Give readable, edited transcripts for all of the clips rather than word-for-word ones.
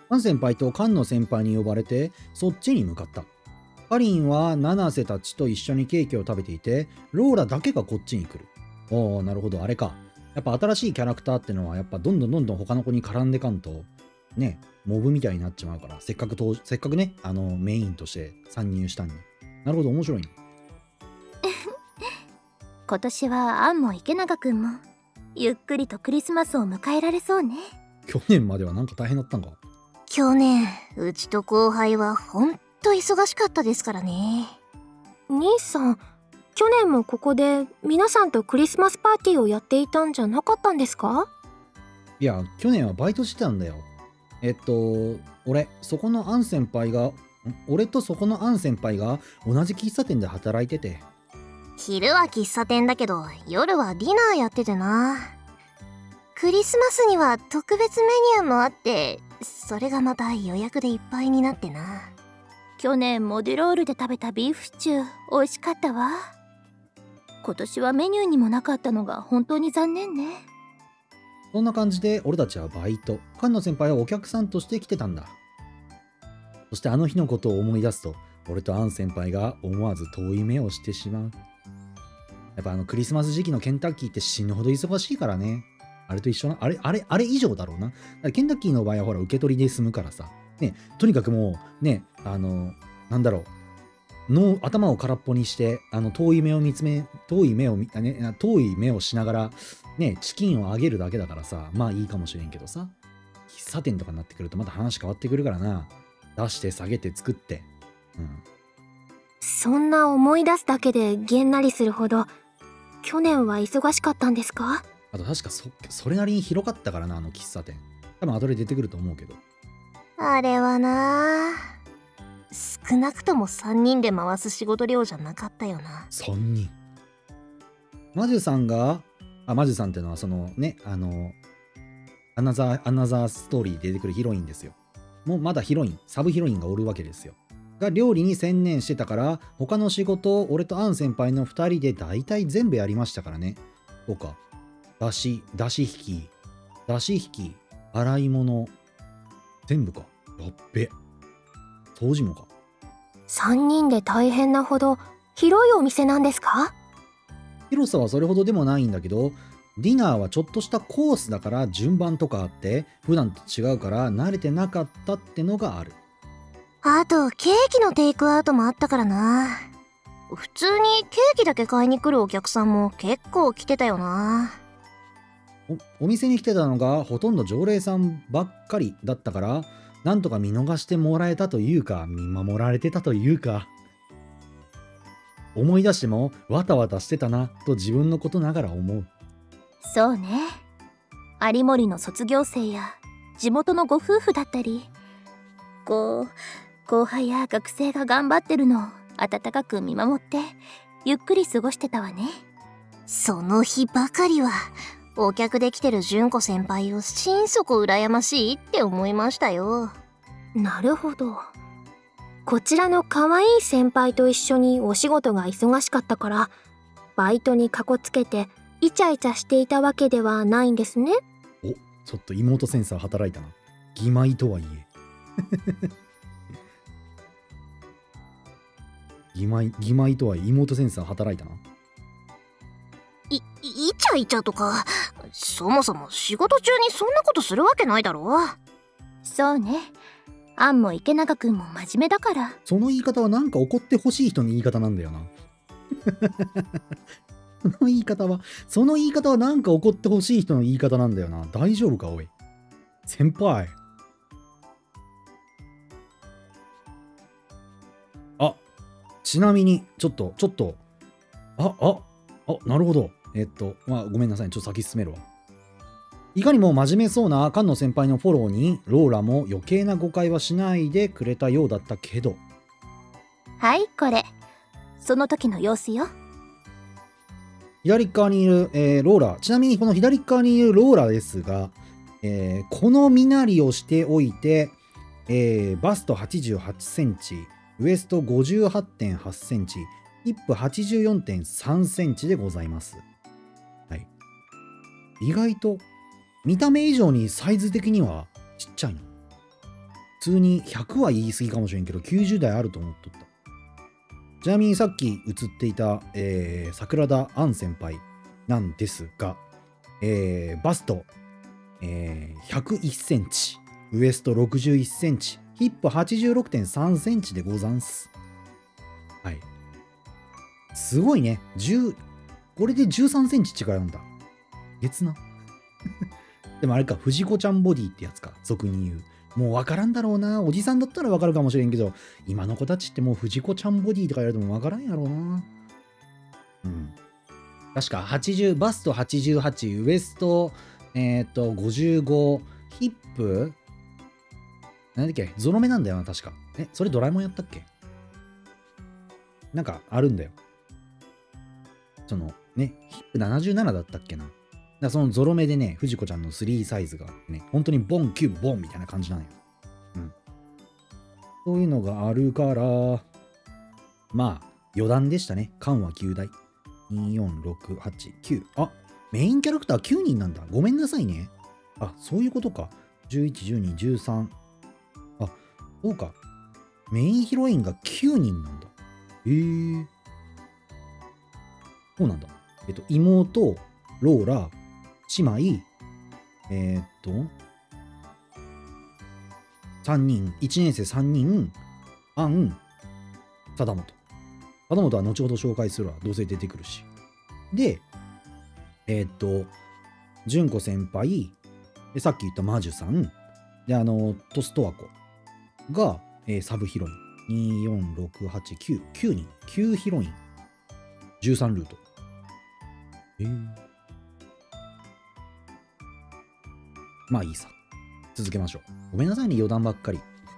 アン先輩と菅野先輩に呼ばれて、そっちに向かった。カリンは七瀬たちと一緒にケーキを食べていて、ローラだけがこっちに来る。おー、なるほど、あれか。やっぱ新しいキャラクターってのは、やっぱどんどん他の子に絡んでかんと、ね、モブみたいになっちまうから、せっかくね、メインとして参入したんに。なるほど、面白いね。 今年はアンも池永くんも、ゆっくりとクリスマスを迎えられそうね。 去年まではなんか大変だったんか。 去年、うちと後輩はほんと忙しかったですからね。 兄さん、去年もここで皆さんとクリスマスパーティーをやっていたんじゃなかったんですか？ いや、去年はバイトしてたんだよ。俺とそこのアン先輩が同じ喫茶店で働いてて。 昼は喫茶店だけど、夜はディナーやっててな。クリスマスには特別メニューもあって、それがまた予約でいっぱいになってな。 去年モディロールで食べたビーフシチュー美味しかったわ。今年はメニューにもなかったのが本当に残念ね。 そんな感じで俺たちはバイト、菅野先輩はお客さんとして来てたんだ。そしてあの日のことを思い出すと、俺とアン先輩が思わず遠い目をしてしまう。やっぱクリスマス時期のケンタッキーって死ぬほど忙しいからね。あれと一緒な、あれ以上だろうな。だからケンタッキーの場合はほら受け取りで済むからさ。ね、とにかくもう、ね、なんだろう。頭を空っぽにして、遠い目をしながら、ね、チキンをあげるだけだからさ、まあいいかもしれんけどさ。喫茶店とかになってくるとまた話変わってくるからな。出して下げて作って。うん。 そんな思い出すだけでげんなりするほど、去年は忙しかったんですか？ あと確かそれなりに広かったからな、喫茶店。多分後で出てくると思うけど。 あれはな、少なくとも3人で回す仕事量じゃなかったよな。 3人。マジュさんってのはそのね、アナザーストーリーで出てくるヒロインですよ。もうまだサブヒロインがおるわけですよ。が料理に専念してたから、他の仕事を俺とアン先輩の2人で大体全部やりましたからね。そうか。だし引き、洗い物、全部か。やっべ。掃除もか。 3人で大変なほど広いお店なんですか？ 広さはそれほどでもないんだけど、ディナーはちょっとしたコースだから順番とかあって、普段と違うから慣れてなかったってのがある。 あと、ケーキのテイクアウトもあったからな。普通にケーキだけ買いに来るお客さんも結構来てたよな。 お店に来てたのがほとんど常連さんばっかりだったから、なんとか見逃してもらえたというか、見守られてたというか、思い出してもわたわたしてたなと自分のことながら思う。 そうね。有森の卒業生や地元のご夫婦だったり、後輩や学生が頑張ってるのを温かく見守ってゆっくり過ごしてたわね。 その日ばかりはお客で来てる純子先輩を心底羨ましいって思いましたよ。 なるほど。こちらの可愛い先輩と一緒にお仕事が忙しかったからバイトにかこつけてイチャイチャしていたわけではないんですね。 お、ちょっと妹センサー働いたな。義妹とはいえ義妹とはいえ妹センサー働いたな。 イチャイチャとか、そもそも仕事中にそんなことするわけないだろ。 そうね。アンも池永くんも真面目だから。 その言い方はなんか怒ってほしい人の言い方なんだよなその言い方はなんか怒ってほしい人の言い方なんだよな。大丈夫かおい。先輩。あ、ちなみに、ちょっと。なるほど。まあ、ごめんなさい。ちょっと先進めるわ。いかにも真面目そうな菅野先輩のフォローに、ローラも余計な誤解はしないでくれたようだったけど。 はい、これ。その時の様子よ。 左側にいる、ローラ。ちなみにこの左側にいるローラですが、この身なりをしておいて、バスト88センチ、ウエスト 58.8 センチ、ヒップ 84.3 センチでございます。はい。意外と見た目以上にサイズ的にはちっちゃいな。 通に100は言い過ぎかもしれんけど、90代あると思っとった。ちなみにさっき映っていた、桜田杏先輩なんですが、バスト、101センチ、ウエスト61センチ、ヒップ 86.3 センチでござんす。はい。すごいね。これで13センチ違うんだ。別な。でもあれか、藤子ちゃんボディってやつか、俗に言う。もう分からんだろうな。おじさんだったら分かるかもしれんけど、今の子たちってもう藤子ちゃんボディとか言われても分からんやろうな。うん。確か80、バスト88、ウエスト、55、ヒップなんだっけ、ゾロ目なんだよな、確か。それドラえもんやったっけ？なんかあるんだよ。そのね、ヒップ77だったっけな。だからそのゾロ目でね、藤子ちゃんの3サイズがね、本当にボン、キュー、ボンみたいな感じなんよ。うん。そういうのがあるから、まあ、余談でしたね。缶は9台。2、4、6、8、9。あ、メインキャラクター9人なんだ。ごめんなさいね。あ、そういうことか。11、12、13。あ、そうか。メインヒロインが9人なんだ。そうなんだ。妹、ローラ、姉妹、3人、1年生3人、アン、貞本。貞本は後ほど紹介するわ。どうせ出てくるし。で、純子先輩、でさっき言った魔女さん、で、トストワコが、サブヒロイン。2、4、6、8、9。9人。9ヒロイン。13ルート。まあいいさ。続けましょう。ごめんなさいね、余談ばっかり。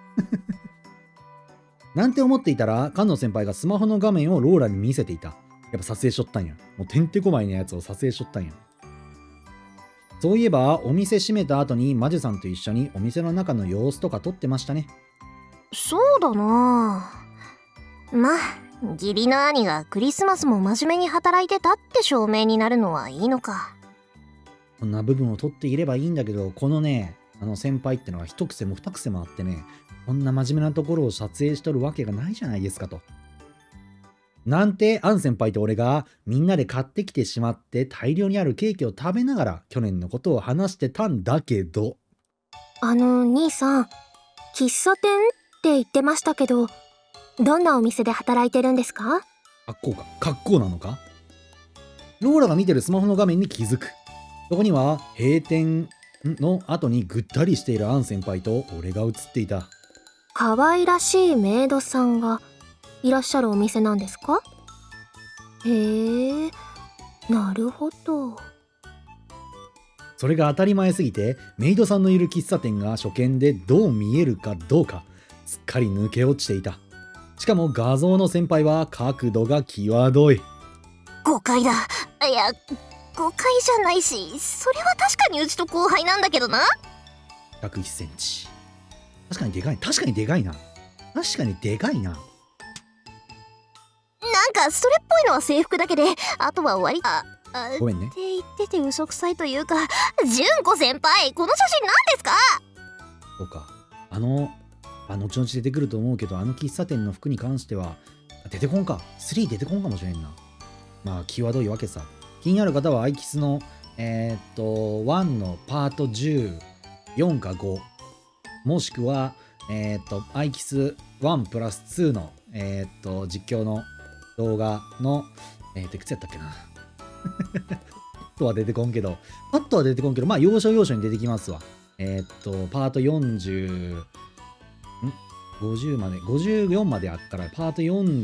なんて思っていたら、菅野先輩がスマホの画面をローラに見せていた。やっぱ撮影しとったんや。もうてんてこまいのやつを撮影しとったんや。そういえば、お店閉めた後に魔女さんと一緒にお店の中の様子とか撮ってましたね。 そうだな。まあ、義理の兄がクリスマスも真面目に働いてたって証明になるのはいいのか。 こんな部分を撮っていればいいんだけど、このね、先輩ってのは一癖も二癖もあってね、こんな真面目なところを撮影しとるわけがないじゃないですかと。なんて、アン先輩と俺がみんなで買ってきてしまって大量にあるケーキを食べながら去年のことを話してたんだけど。 兄さん、喫茶店って言ってましたけど、どんなお店で働いてるんですか？ 格好なのか？ローラが見てるスマホの画面に気づく。そこには閉店の後にぐったりしているアン先輩と俺が映っていた。 可愛らしいメイドさんがいらっしゃるお店なんですか？へえ、なるほど。 それが当たり前すぎて、メイドさんのいる喫茶店が初見でどう見えるかどうかすっかり抜け落ちていた。しかも画像の先輩は角度が際どい。 誤解だ。いや、誤解じゃないし、それは確かにうちと後輩なんだけどな。 101センチ。確かにでかい。確かにでかいな。 なんかそれっぽいのは制服だけで、あとは終わり。 ごめんね。 って言ってて嘘くさいというか、純子先輩、この写真何ですか？ そうか。後々出てくると思うけど、喫茶店の服に関しては、出てこんか。3出てこんかもしれんな。まあ、際どいわけさ。気になる方は、アイキスの、1のパート14か5。もしくは、アイキス1プラス2の、実況の動画の、いくつやったっけな。パッとは出てこんけど、まあ、要所要所に出てきますわ。パート40、50まで、54まであったら、パート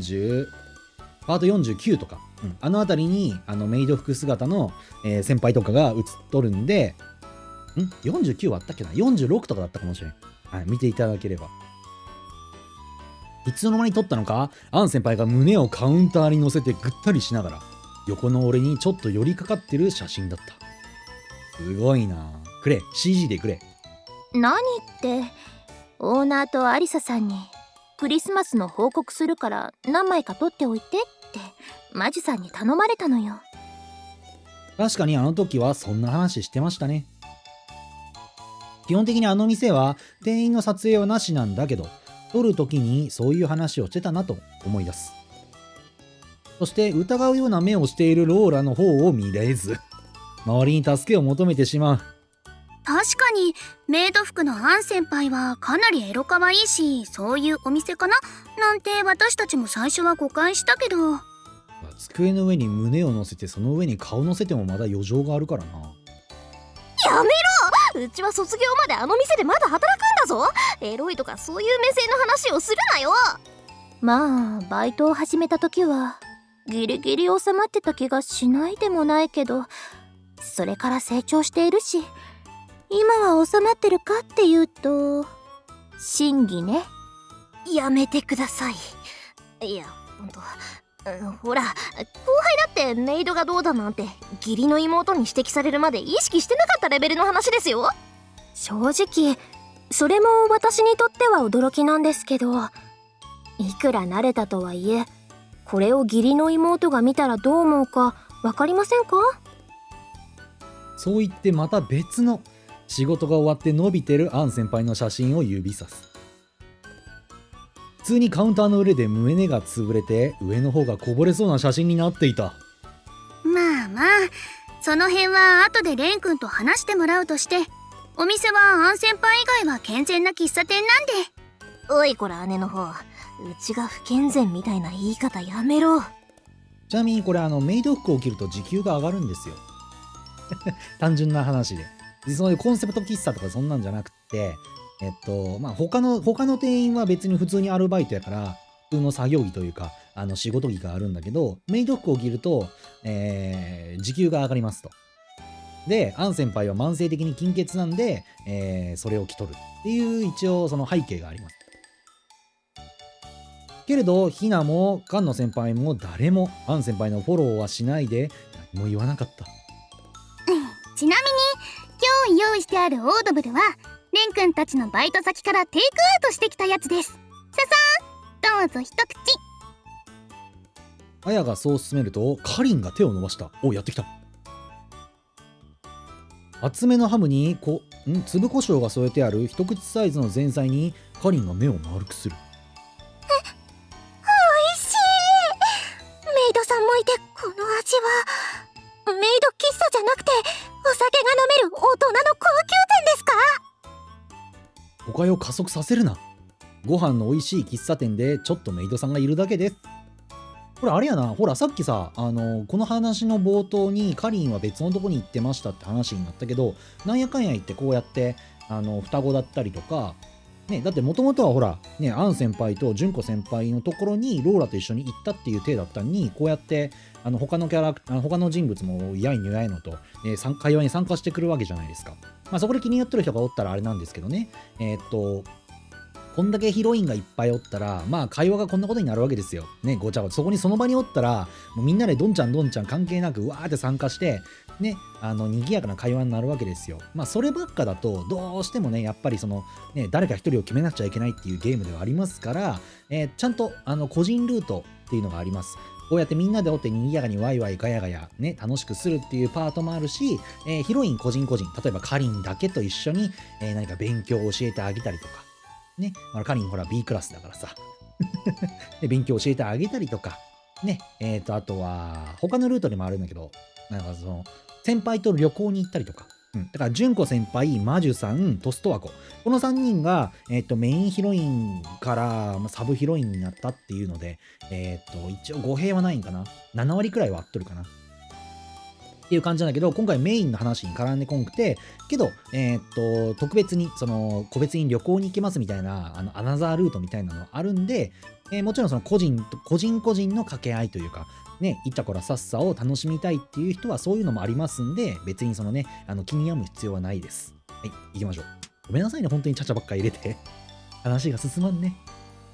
49とか、あのあたりに、メイド服姿の、先輩とかが映っとるんで、49はあったっけな ?46 とかだったかもしれん。はい、見ていただければ。いつの間に撮ったのか、アン先輩が胸をカウンターに乗せてぐったりしながら、横の俺にちょっと寄りかかってる写真だった。すごいな。くれ、CG でくれ。 何って、オーナーとアリサさんにクリスマスの報告するから何枚か撮っておいてってマジさんに頼まれたのよ。 確かにあの時はそんな話してましたね。 基本的にあの店は店員の撮影はなしなんだけど、撮る時にそういう話をしてたなと思い出す。そして疑うような目をしているローラの方を見れず、周りに助けを求めてしまう。 確かにメイド服のアン先輩はかなりエロかわいいし、そういうお店かななんて私たちも最初は誤解したけど。 机の上に胸を乗せてその上に顔乗せてもまだ余剰があるからな。 やめろ！うちは卒業まであの店でまだ働くんだぞ。エロいとかそういう目線の話をするなよ。 まあバイトを始めた時はギリギリ収まってた気がしないでもないけど、それから成長しているし、今は収まってるかっていうと審議ね。 やめてください。いやほんと、ほら後輩だってメイドがどうだなんて義理の妹に指摘されるまで意識してなかったレベルの話ですよ。 正直それも私にとっては驚きなんですけど、いくら慣れたとはいえこれを義理の妹が見たらどう思うか分かりませんか？ そう言ってまた別の仕事が終わって伸びてるアン先輩の写真を指さす。普通にカウンターの上で胸が潰れて上の方がこぼれそうな写真になっていた。 まあまあ、その辺は後でレン君と話してもらうとして、お店はアン先輩以外は健全な喫茶店なんで。 おいこら姉の方、うちが不健全みたいな言い方やめろ。 ちなみにこれメイド服を着ると時給が上がるんですよ。単純な話で。そういうコンセプト喫茶とかそんなんじゃなくて、まあ他の店員は別に普通にアルバイトやから普通の作業着というか仕事着があるんだけど、メイド服を着ると、時給が上がりますと。でアン先輩は慢性的に金欠なんで、それを着取るっていう一応その背景があります。けれどひなも菅野先輩も誰もアン先輩のフォローはしないで何も言わなかった。 ちなみに今日用意してあるオードブルはレン君たちのバイト先からテイクアウトしてきたやつです。ささんどうぞ一口。 あやがそう進めるとカリンが手を伸ばした。お、やってきた。厚めのハムに粒胡椒が添えてある一口サイズの前菜にカリンが目を丸くする。 おいしい。メイドさんもいてこの味はメイド喫茶じゃなくてお酒が飲める大人の高級店ですか？ 誤解を加速させるな。ご飯の美味しい喫茶店でちょっとメイドさんがいるだけです。これあれやな、ほらさっきさこの話の冒頭にカリンは別のとこに行ってましたって話になったけど、なんやかんや言ってこうやって双子だったりとかね、だってもともとはほらね、アン先輩と純子先輩のところにローラと一緒に行ったっていう体だったのに、こうやって他の人物もやいのやいのと、会話に参加してくるわけじゃないですか。まあそこで気になってる人がおったらあれなんですけどね、こんだけヒロインがいっぱいおったら、まあ会話がこんなことになるわけですよ。ね、ごちゃごちゃ。そこにその場におったら、もうみんなでどんちゃん関係なく、わーって参加して、ね、賑やかな会話になるわけですよ。まあそればっかだと、どうしてもね、やっぱりね、誰か一人を決めなくちゃいけないっていうゲームではありますから、ちゃんと個人ルートっていうのがあります。こうやってみんなでおって賑やかにワイワイガヤガヤね、楽しくするっていうパートもあるし、ヒロイン個人、例えばカリンだけと一緒に、何か勉強を教えてあげたりとか、ね、カリンほら B クラスだからさで勉強教えてあげたりとかね、あとは他のルートにもあるんだけど、なんか先輩と旅行に行ったりとか、だから純子先輩、魔女さん、トストワコ、この3人がメインヒロインからサブヒロインになったっていうので、一応語弊はないんかな、7割くらいは合っとるかなっていう感じなんだけど、今回メインの話に絡んでこんくて、けど、特別に、個別に旅行に行けますみたいな、アナザールートみたいなのあるんで、もちろん個人の掛け合いというか、ね、いったこらさっさを楽しみたいっていう人はそういうのもありますんで、別に気に病む必要はないです。はい、行きましょう。ごめんなさいね、本当にちゃちゃばっか入れて。話が進まんね。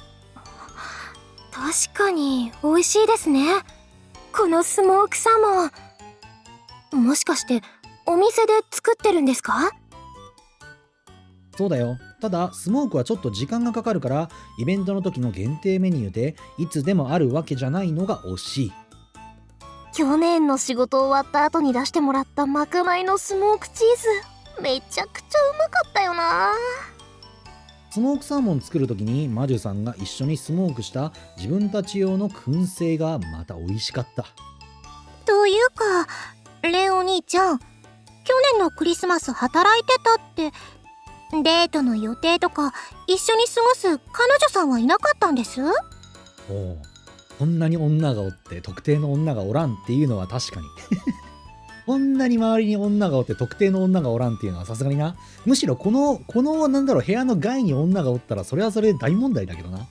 確かに美味しいですね。このスモークサーモン。もしかしてお店で作ってるんですか？ そうだよ。ただスモークはちょっと時間がかかるから、イベントの時の限定メニューでいつでもあるわけじゃないのが惜しい。 去年の仕事終わった後に出してもらったまかないのスモークチーズめちゃくちゃうまかったよな。 スモークサーモン作るときに魔女さんが一緒にスモークした自分たち用の燻製がまた美味しかった。 というか、レンお兄ちゃん、去年のクリスマス働いてたって、デートの予定とか一緒に過ごす彼女さんはいなかったんです？ おお、こんなに女がおって特定の女がおらんっていうのは確かにこんなに周りに女がおって特定の女がおらんっていうのはさすがにな。むしろこのなんだろう、部屋の外に女がおったらそれはそれで大問題だけどな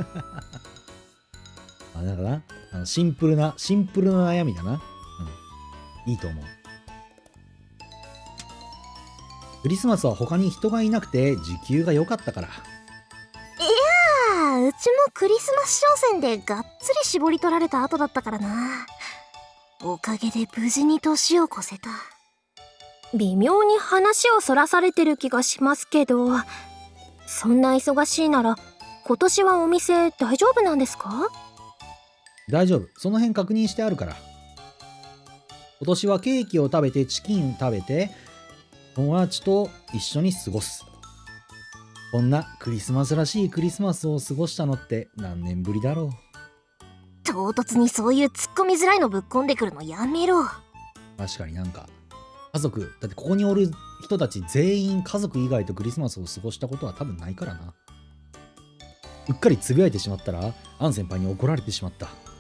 だからな、シンプルな悩みだな。いいと思う。クリスマスは他に人がいなくて時給が良かったから。 いやー、うちもクリスマス商戦でがっつり絞り取られた後だったからな。おかげで無事に年を越せた。 微妙に話をそらされてる気がしますけど、そんな忙しいなら今年はお店大丈夫なんですか？ 大丈夫、その辺確認してあるから。今年はケーキを食べてチキン食べて友達と一緒に過ごす。こんなクリスマスらしいクリスマスを過ごしたのって何年ぶりだろう。 唐突にそういう突っ込みづらいのぶっこんでくるのやめろ。 確かになんか家族だって、ここにおる人たち全員家族以外とクリスマスを過ごしたことは多分ないからな。うっかりつぶやいてしまったらアン先輩に怒られてしまった。